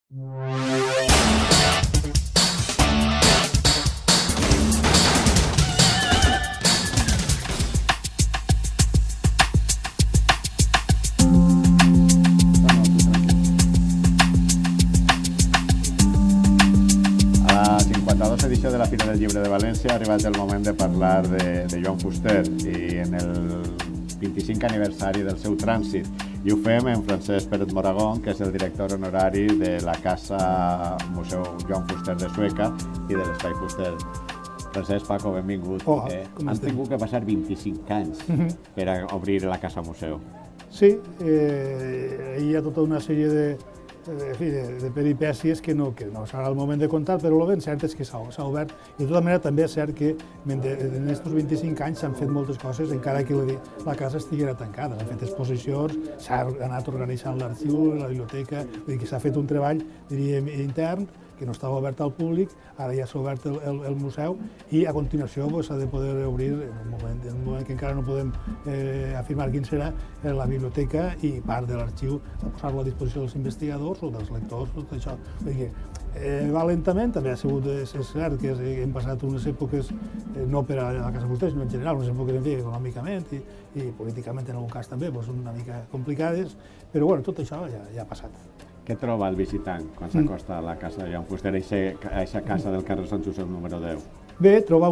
A la 52a edició de la Fira del Llibre de València ha arribat el moment de parlar de Joan Fuster i en el 25 aniversari del seu trànsit. I ho fem amb Francesc Pérez Moragón, que és el director honorari de la Casa Museu Joan Fuster de Sueca i de l'Espai Fuster. Francesc, Paco, benvingut. Hola, Han tingut que passar 25 anys per a obrir la Casa Museu. Sí, hi ha tota una sèrie de peripècies que no serà el moment de contar, però el ben cert és que s'ha obert. I de tota manera també és cert que en aquests 25 anys s'han fet moltes coses, encara que la casa estiguera tancada. S'han fet exposicions, s'ha anat organitzant l'arxiu, la biblioteca, vull dir que s'ha fet un treball, diríem, intern, que no estava obert al públic, ara ja s'ha obert el museu i a continuació s'ha de poder obrir, en un moment que encara no podem afirmar quin serà, la biblioteca i part de l'arxiu, a posar-lo a disposició dels investigadors o dels lectors, tot això. Va lentament, també ha sigut cert que hem passat unes èpoques, no per a la Casa Fuster, sinó en general, unes èpoques econòmicament i políticament en algun cas també, una mica complicades, però tot això ja ha passat. Què troba el visitant quan s'acosta a la casa de Joan Fuster, a aquesta casa del carrer Sant Josep número 10? Bé,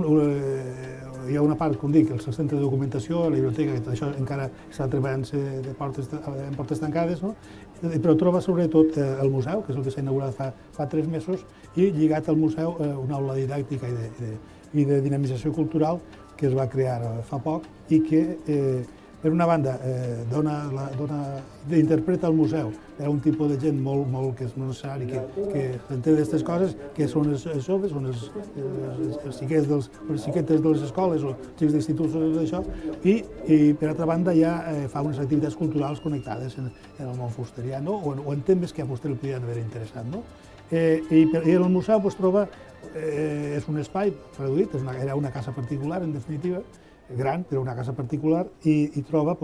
hi ha una part, com dic, el centre de documentació, la biblioteca, que tot això encara està treballant en portes tancades, però troba sobretot el museu, que és el que s'ha inaugurat fa 3 mesos, i lligat al museu una aula didàctica i de dinamització cultural que es va crear fa poc i que, per una banda, interpreta el museu per a un tipus de gent molt que és necessari, que s'entén d'aquestes coses, que són els joves, són els xiquetes de les escoles o xics d'instituts d'això, i per altra banda ja fa unes activitats culturals connectades en el món fusterià, o en temes que a Fuster li podien haver interessat. I el museu troba, és un espai reduït, era una casa particular, en definitiva, gran, però una casa particular, i troba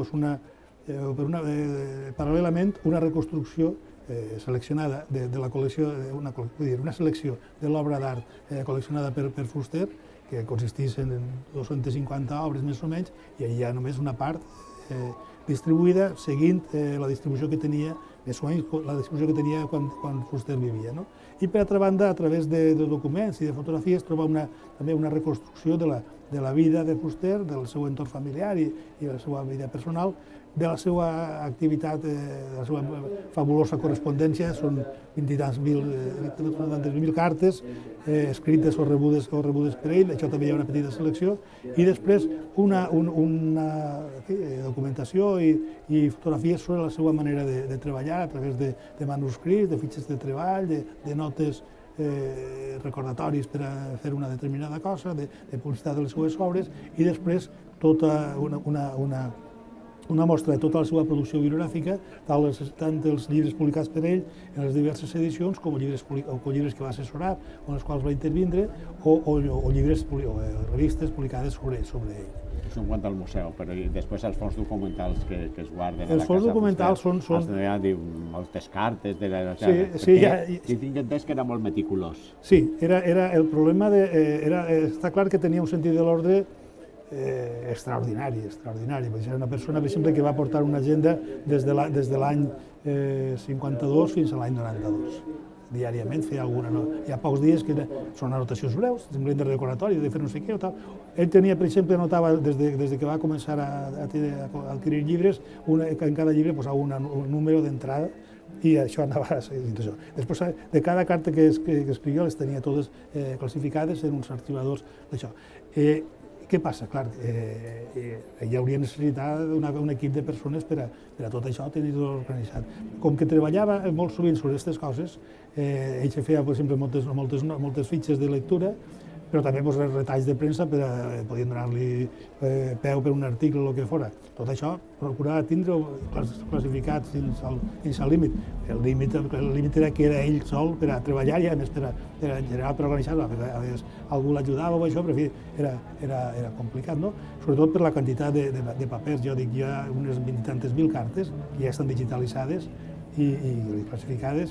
paral·lelament una reconstrucció seleccionada de la col·lecció, una selecció de l'obra d'art col·leccionada per Fuster, que consisteix en 250 obres més o menys, i hi ha només una part distribuïda seguint la distribució que tenia, més o menys la distribució que tenia quan Fuster vivia. I per altra banda, a través de documents i de fotografies, troba també una reconstrucció de la vida de Fuster, del seu entorn familiar i de la seva vida personal, de la seva activitat, de la seva fabulosa correspondència, són 20.000 cartes escrites o rebudes per ell, això també hi ha una petita selecció, i després una documentació i fotografies sobre la seva manera de treballar a través de manuscrits, de fitxes de treball, de notes recordatoris per a fer una determinada cosa, de publicitat de les seues obres, i després tota una mostra de tota la seva producció bibliogràfica, tant els llibres publicats per ell en les diverses edicions, com llibres que va assessorar, en els quals va intervindre, o llibres o revistes publicades sobre ell. Això en quant al museu, però després els fons documentals que es guarden a la Casa Fuster. Els fons documentals són... moltes cartes... Sí, tinc entès que era molt meticulós. Sí, el problema està clar que tenia un sentit de l'ordre extraordinari. Era una persona, per exemple, que va portar una agenda des de l'any 52 fins a l'any 92. Diàriament feia alguna. Hi ha pocs dies que són anotacions breus, simplement de recordatori, de fer no sé què o tal. Ell tenia, per exemple, anotava, des que va començar a adquirir llibres, en cada llibre posava un número d'entrada, i això anava seguint això. Després, de cada carta que escrivia, les tenia totes classificades en uns arxivadors d'això. Què passa? Clar, hi hauria necessitat d'un equip de persones per a tot això, tenir-ho organitzat. Com que treballava molt sovint sobre aquestes coses, ell feia, per exemple, moltes fitxes de lectura, però també retalls de premsa podien donar-li peu per un article o el que fora. Tot això procurava tindre-ho classificat fins al límit. El límit era que era ell sol per a treballar i a més per organitzar-ho. A vegades algú l'ajudava o això, però en fi, era complicat, no? Sobretot per la quantitat de papers. Jo dic, hi ha unes 20 i tantes mil cartes que ja estan digitalitzades i classificades,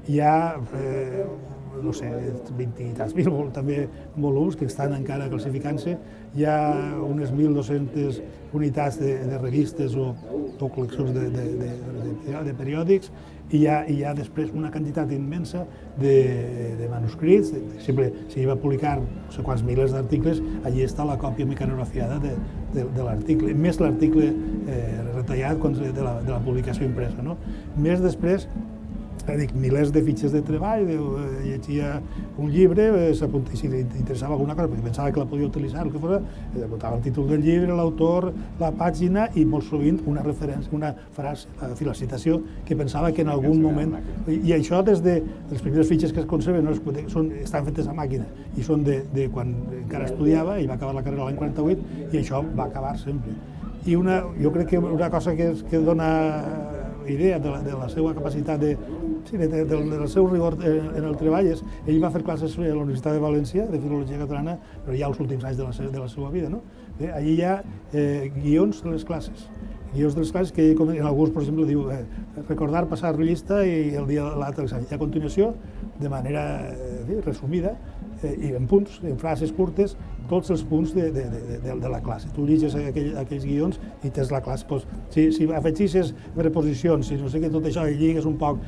Hi ha, no sé, 20 i tants mil també volums que estan encara classificant-se, hi ha unes 1.200 unitats de revistes o col·leccions de periòdics, i hi ha després una quantitat immensa de manuscrits. Sempre s'hi va publicar no sé quants milers d'articles, allí està la còpia mecanografiada de l'article, més l'article retallat de la publicació impresa. Més després, dic, milers de fitxes de treball, llegia un llibre, si li interessava alguna cosa, perquè pensava que la podia utilitzar, el que fos, apuntava el títol del llibre, l'autor, la pàgina i molt sovint una referència, una frase, la citació que pensava que en algun moment... I això des de les primeres fitxes que es conserven estan fetes a màquina i són de quan encara estudiava i va acabar la carrera l'any 48 i això va acabar sempre. I jo crec que una cosa que dona idea de la seva capacitat del seu rigor en el treball és, ell va fer classes a la Universitat de València de Filologia Catalana, però ja els últims anys de la seva vida. Allí hi ha guions de les classes, que en alguns, per exemple, diu recordar, passar llista i el dia de l'altre examen. I a continuació, de manera resumida, i en punts, en frases curtes, tots els punts de la classe. Tu llegis aquells guions i tens la classe. Si afegissis preposicions, si no sé què, tot això, i lligues un poc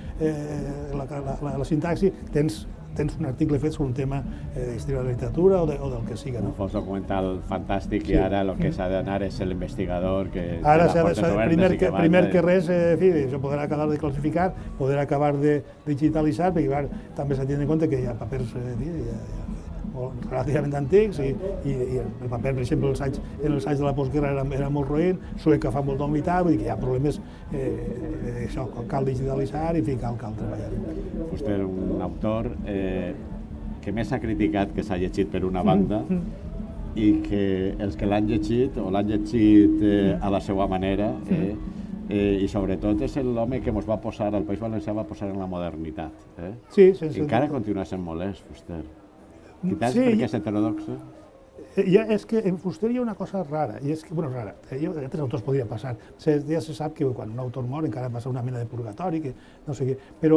la sintaxi, tens un article fet sobre un tema d'història de la literatura o del que siga. Un fons documental fantàstic i ara el que s'ha d'anar és l'investigador que té les portes obertes i que va... Primer que res, això podrà acabar de classificar, podrà acabar de digitalitzar, perquè també s'ha de tenir en compte que hi ha papers relativament antics i el paper, per exemple, en els anys de la postguerra era molt roïn, Sueca fa molta humitat, vull dir que hi ha problemes, això cal digitalitzar i cal treballar. Vostè és un autor que més ha criticat que s'ha llegit per una banda i que els que l'han llegit o l'han llegit a la seva manera i sobretot és l'home que ens va posar, el País Valencià va posar en la modernitat. Sí, sense dubte. Encara continua sent molest, Fuster. Quizás perquè és heterodoxe? És que en Fuster hi ha una cosa rara, i és que, bueno, rara, a altres autors podria passar. Ja se sap que quan un autor mor encara passa una mena de purgatori, que no sé què, però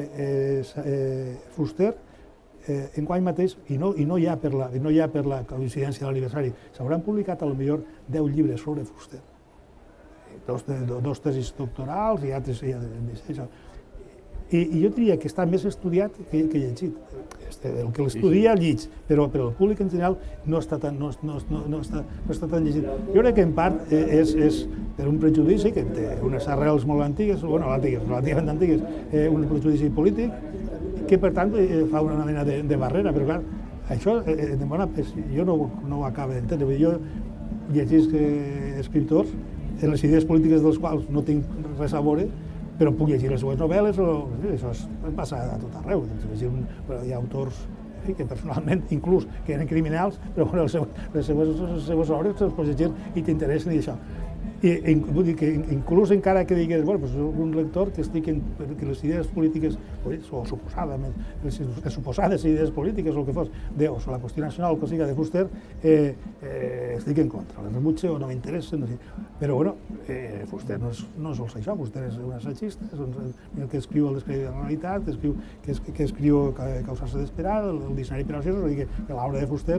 Fuster, enguany mateix, i no ja per la coincidència de l'aniversari, s'hauran publicat a lo millor 10 llibres sobre Fuster. Dos tesis doctorals i altres... I jo diria que està més estudiat que llegit. El que l'estudia lleig, però el públic en general no està tan llegit. Jo crec que en part és per un prejudici que té unes arrels molt antigues, relativament antigues, un prejudici polític, que per tant fa una mena de barrera, però clar, això jo no ho acabo d'entendre. Jo llegis escriptors en les idees polítiques dels quals no tinc res a veure, però puc llegir les seues novel·les, això passa a tot arreu. Hi ha autors que personalment, inclús, que eren criminals, però les seues obres les pots llegir i t'interessen i això. Vull dir que inclús encara que digues, un lector que que les idees polítiques, o les suposades idees polítiques o el que fos, o la qüestió nacional o el que siga de Fuster, estic en contra, les rebutge o no m'interessa, però bueno, Fuster no és sols això, Fuster és un assagista, és el que escriu el descrèdit de la realitat, que escriu Causar-se d'esperar, el diccionari per als és dir que l'obra de Fuster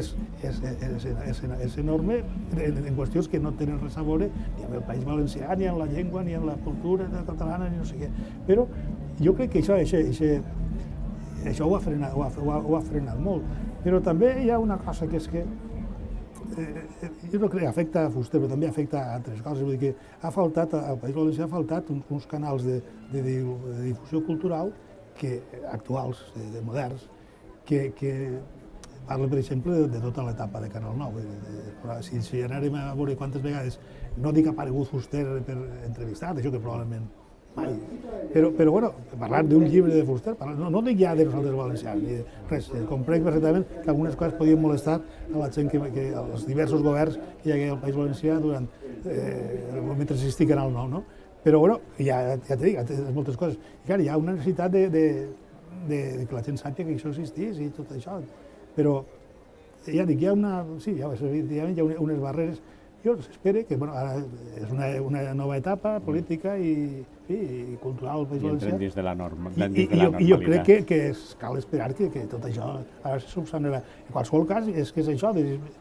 és enorme en qüestions que no tenen res a veure ni amb el País Valencià, ni amb la llengua, ni amb la cultura catalana, ni no sé què. Però jo crec que això ho ha frenat molt. Però també hi ha una cosa que és que jo no crec que afecta a Fuster, però també afecta a altres coses. Vull dir que al País Valencià ha faltat uns canals de difusió cultural actuals, moderns, que parla, per exemple, de tota l'etapa de Canal 9. Si anàrem a veure quantes vegades, no dic que ha aparegut Fuster per entrevistat, això que probablement mai, però bueno, parlar d'un llibre de Fuster, no dic ja de nosaltres valencians, ni res, comprenc perfectament que algunes coses podien molestar a la gent, als diversos governs que hi hagué al País Valencià mentre existia Canal 9, no? Però bueno, ja t'he dit, moltes coses. I clar, hi ha una necessitat que la gent sàpiga que això existís i tot això. Però ja dic, hi ha unes barreres Jo espero que, bueno, ara és una nova etapa política i cultural al País I Valencià. entren dins de la I jo crec que cal esperar que tot això ara se subsanarà. En qualsevol cas, és que és això.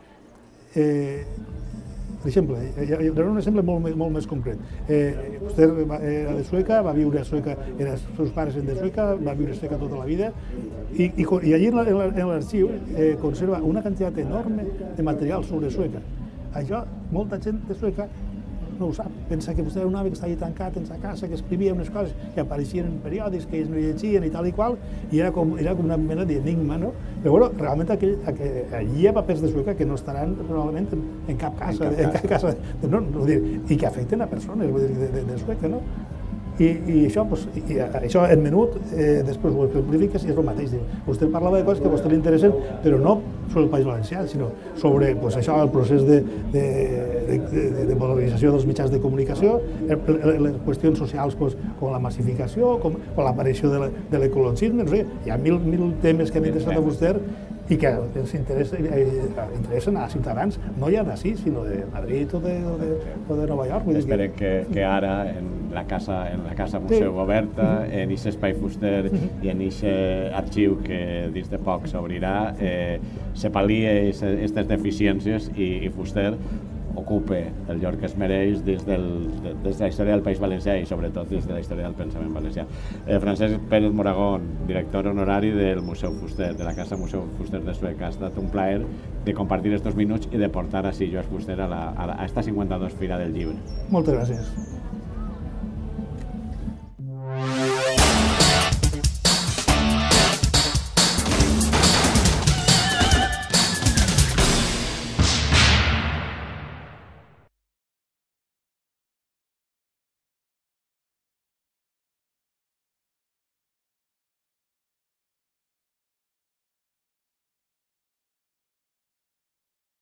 Per exemple, hi ha un exemple molt més concret. Vostè era de Sueca, va viure a Sueca, els seus pares eren de Sueca, va viure a Sueca tota la vida, i allí en l'arxiu conserva una quantitat enorme de material sobre Sueca. Això, molta gent de Sueca no ho sap. Pensa que vostè era un home que estava tancat en sa casa, que escrivia unes coses que apareixien en periòdics, que ells no llegien i tal i qual, i era com una mena d'enigma, no? Però, bueno, realment allí hi ha papers de Sueca que no estaran probablement en cap casa, i que afecten a persones de Sueca, no? I això en menut, després ho simplifiques i és el mateix. Vostè parlava de coses que a vostè li interessen, però no sobre el País Valencià, sinó sobre això, el procés de modernització dels mitjans de comunicació, les qüestions socials com la massificació, com l'aparició de l'ecologisme, no sé, hi ha mil temes que han interessat a vostè i que ens interessen a ciutadans, no ja d'ací, sinó de Madrid o de Nova York. Esperem que ara, en la casa Museu oberta, en aquest espai Fuster i en aquest arxiu que dins de poc s'obrirà, se pal·lie aquestes deficiències i Fuster ocupe el lloc que es mereix des de la història del País Valencià i sobretot des de la història del pensament valencià. Francesc Pérez Moragón, director honorari del Museu Fuster, de la Casa Museu Fuster de Sueca. Ha estat un plaer de compartir estos minuts i de portar així Joan Fuster a esta 52 Fira del Llibre. Moltes gràcies.